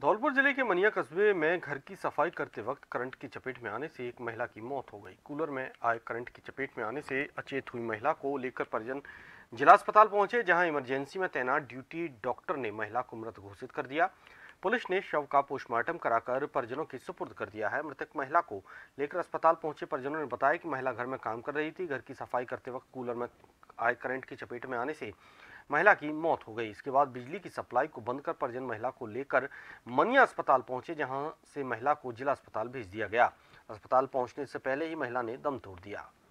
धौलपुर जिले के मनिया कस्बे में घर की सफाई करते वक्त करंट की चपेट में आने से एक महिला की मौत हो गई। कूलर में आए करंट की चपेट में आने से अचेत हुई महिला को लेकर परिजन जिला अस्पताल पहुंचे, जहां इमरजेंसी में तैनात ड्यूटी डॉक्टर ने महिला को मृत घोषित कर दिया। पुलिस ने शव का पोस्टमार्टम कराकर परिजनों के सुपुर्द कर दिया है। मृतक महिला को लेकर अस्पताल पहुंचे परिजनों ने बताया कि महिला घर में काम कर रही थी। घर की सफाई करते वक्त कूलर में आए करंट की चपेट में आने से महिला की मौत हो गई। इसके बाद बिजली की सप्लाई को बंद कर परिजन महिला को लेकर मनिया अस्पताल पहुंचे, जहां से महिला को जिला अस्पताल भेज दिया गया। अस्पताल पहुंचने से पहले ही महिला ने दम तोड़ दिया।